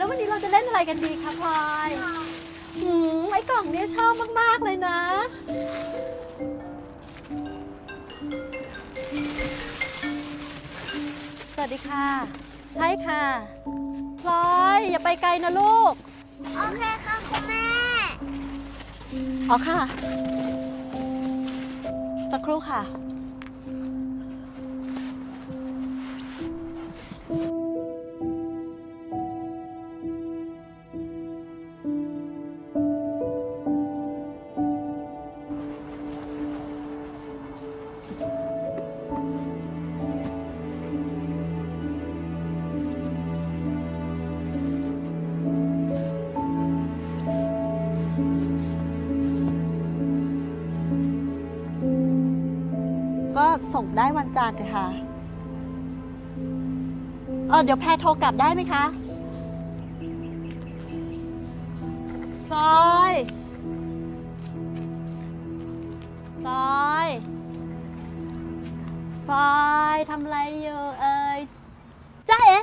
แล้ววันนี้เราจะเล่นอะไรกันดีคะพลอยไอ้กล่องนี้ชอบมากๆเลยนะสวัสดีค่ะใช่ค่ะพลอยอย่าไปไกลนะลูกโอเคค่ะคุณแม่อ๋อค่ะสักครู่ค่ะก็ส่งได้วันจันทร์ค่ะเดี๋ยวแพรโทรกลับได้ไหมคะพลอยพลอยพลอยทำอะไรอยู่จ้าเอ๋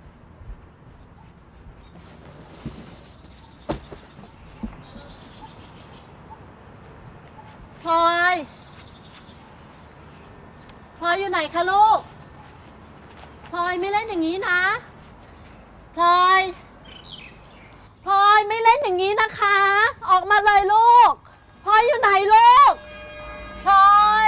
พลอยพลอยอยู่ไหนคะลูกพลอยไม่เล่นอย่างนี้นะพลอยพลอยไม่เล่นอย่างนี้นะคะออกมาเลยลูกพลอยอยู่ไหนลูกพลอย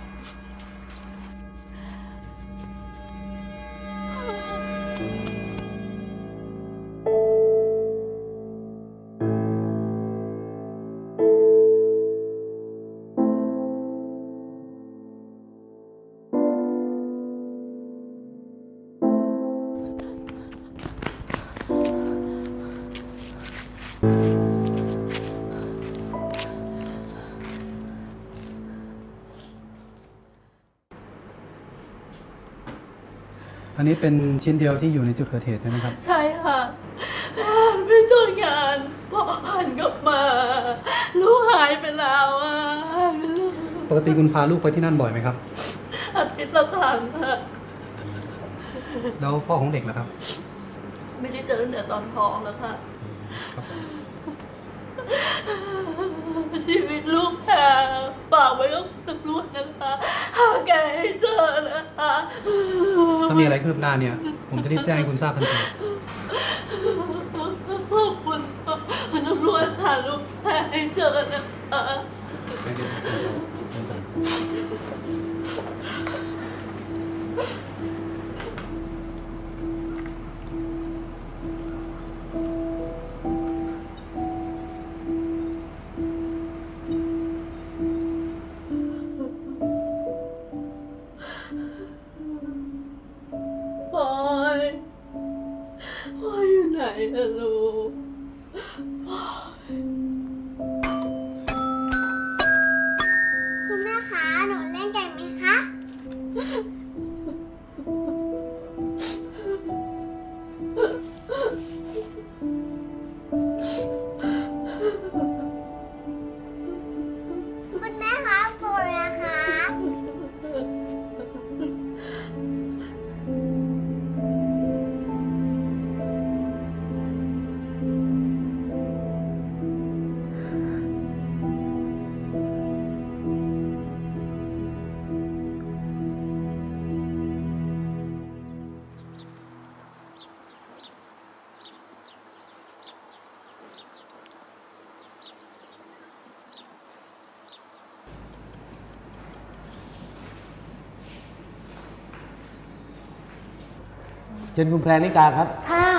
อันนี้เป็นชิ้นเดียวที่อยู่ในจุดเกิดเหตุใช่ไหมครับใช่ค่ะไปจดงานพอหันกลับมาลูกหายไปแล้วปกติคุณพาลูกไปที่นั่นบ่อยไหมครับอาทิตย์ละครั้งค่ะแล้วพ่อของเด็กล่ะครับไม่ได้เจอตั้งแต่ตอนท้องแล้วค่ะชีวิตลูกแพรฝากไว้กับตำรวจนะคะหาแกให้เจอนะคะถ้ามีอะไรคืบหน้าเนี่ยผมจะรีบแจ้งให้คุณทราบทันทีขอบคุณตำรวจหาลูกแพรให้เจอนะคะพลอยอยู่ไหนอะลูกคุณแม่คะหนูเล่นเก่งไหมคะ คุณแม่คะสวยนะคะเชิญคุณแพรนิกาครับค่ะ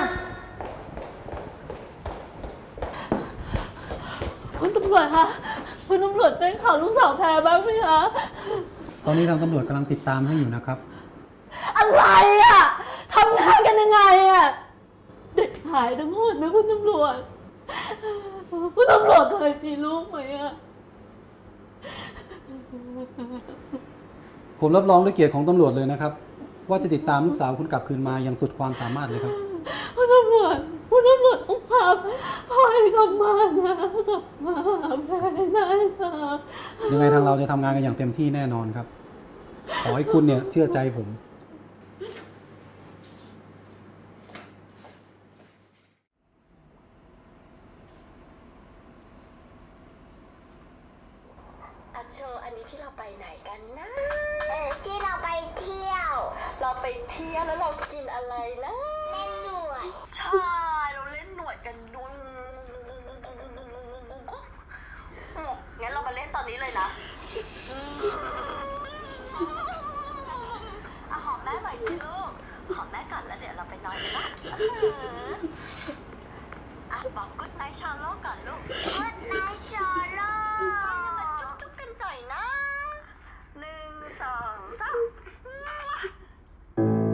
คุณตำรวจคะคุณตำรวจเป็นข่าวลูกสาวแพรบ้างไหมคะตอนนี้ทางตำรวจกำลังติดตามให้อยู่นะครับอะไรอะทำงานกันยังไงอะเด็กหายทั้งหมดนะคุณตำรวจคุณตำรวจเคยมีลูกไหมอะผมรับรองด้วยเกียรติของตำรวจเลยนะครับว่าจะติดตามลูกสาวคุณกลับคืนมาอย่างสุดความสามารถเลยครับคุณตำรวจต้องพาพลอยกลับมานะกลับมาหาแม่ได้ค่ะยังไงทางเราจะทำงานกันอย่างเต็มที่แน่นอนครับขอให้คุณเนี่ยเชื่อใจผมโชว์อันนี้ที่เราไปไหนกันนะที่เราไปเที่ยวเราไปเที่ยวแล้วเรากินอะไรนะเล่นหนวดใช่เราเล่นหนวดกันด้วยงั้นเรามาเล่นตอนนี้เลยนะหอมแม่หน่อยสิลูกหอมแม่ก่อนแล้วเดี๋ยวเราไปนอนกันนะบอกกุ๊ดไนท์ชาโลก่อนลูกกุ๊ดไนท์ชาโลใช่มาจุ๊บๆกันหน่อยนะ1 2 3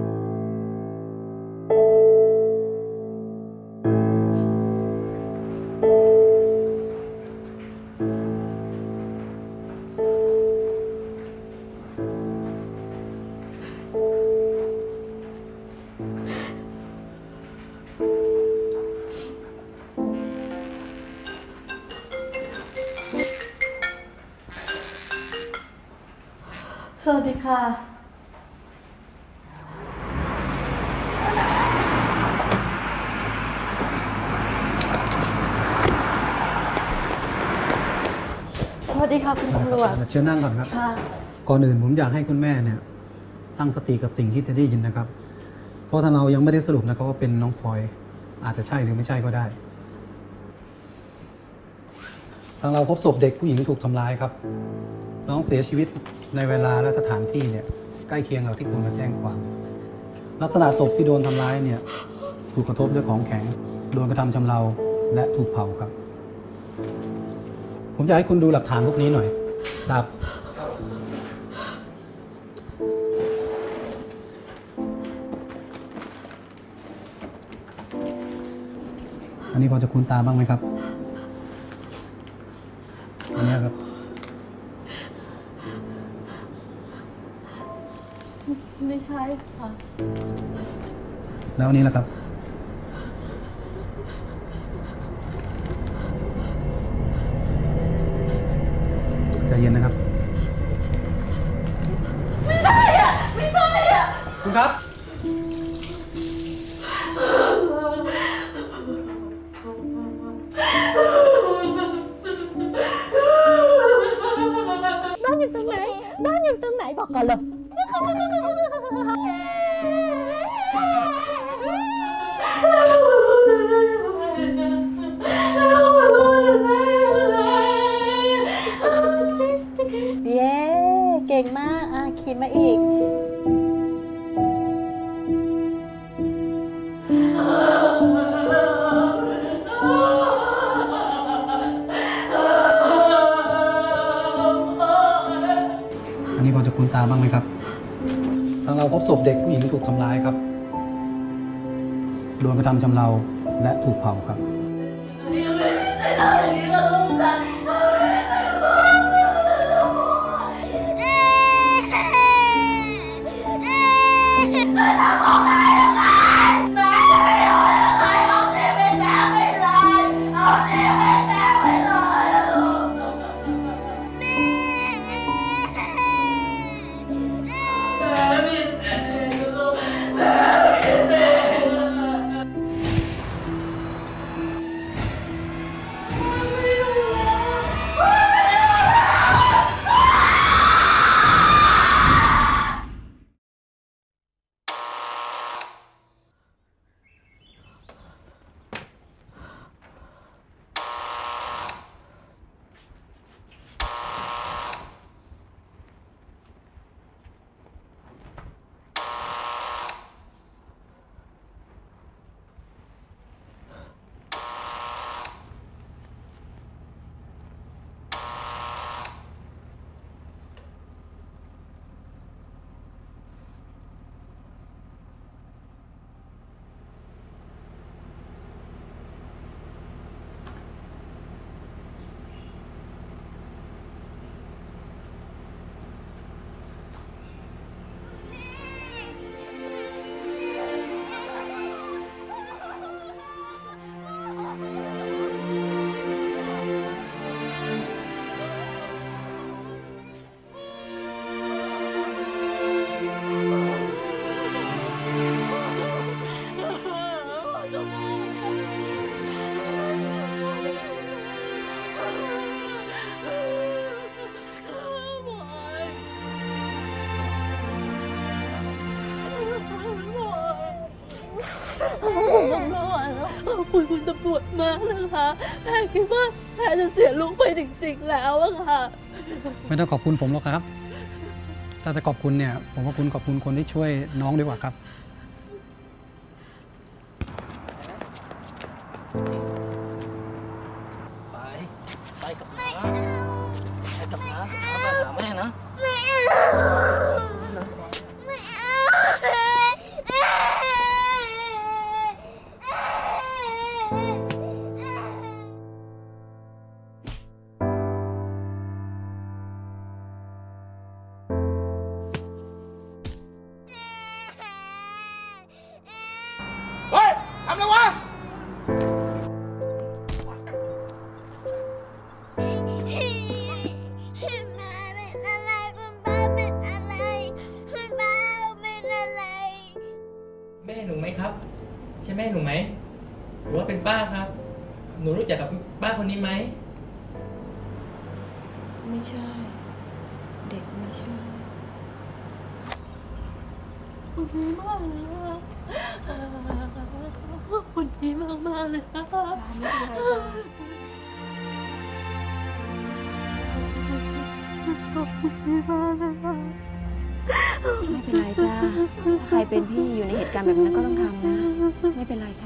สวัสดีค่ะสวัสดีค่ะคุณตำรวจเชิญนั่งก่อนครับค่ะก่อนอื่นผมอยากให้คุณแม่เนี่ยตั้งสติกับสิ่งที่จะได้ยินนะครับ เพราะถ้าเรายังไม่ได้สรุปนะครับว่าเป็นน้องพลอยอาจจะใช่หรือไม่ใช่ก็ได้ทางเราพบศพเด็กผู้หญิงถูกทำร้ายครับน้องเสียชีวิตในเวลาและสถานที่เนี่ยใกล้เคียงกับที่คุณมาแจ้งความลักษณะศพที่โดนทำร้ายเนี่ยถูกกระทบด้วยของแข็งโดนกระทำชำเราและถูกเผาครับผมอยากให้คุณดูหลักฐานพวกนี้หน่อยครับ อันนี้พอจะคุ้นตาบ้างไหมครับ อันนี้ครับไม่ใช่ค่ะแล้วอันนี้ล่ะครับ ใจเย็นนะครับไม่ใช่อ่ะ ไม่ใช่อ่ะคุณครับบ้านอยู่ตรงไหน บ้านอยู่ตรงไหนบอกก่อนเลย เย้ เก่งมากอ่ะคิดมาอีกอันนี้พอจะคุ้นตาบ้างไหมครับทางเราพบศพเด็กผู้หญิงถูกทำร้ายครับ โดนกระทำชำเราและถูกเผาครับแตำรวจขอบคุณคุณตำรวจมากนะคะแพรคิดว่าแพรจะเสียลูกไปจริงๆแล้วอะค่ะไม่ต้องขอบคุณผมหรอกครับ ถ้าจะขอบคุณเนี่ย ผมว่าคุณขอบคุณคนที่ช่วยน้องดีกว่าครับไปกับน้าไปกับน้าไปหาแม่นะไม่เอาไม่เอาเฮ้ย ทำอะไรวะคุณแม่เป็นอะไรคุณป้าเป็นอะไรคุณป้าเป็นอะไรแม่หนูไหมครับ ใช่แม่หนูไหมหรือว่าเป็นป้าครับ หนูรู้จักกับป้าคนนี้ไหมไม่ใช่ เด็กไม่ใช่คุณดีมากเลยค่ะคุณดีมากๆเลยค่ะไม่เป็นไรจ้าขอบคุณดีมากเลยค่ะไม่เป็นไรจ้าถ้าใครเป็นพี่อยู่ในเหตุการณ์แบบนั้นก็ต้องทำนะ ไม่เป็นไรค่ะ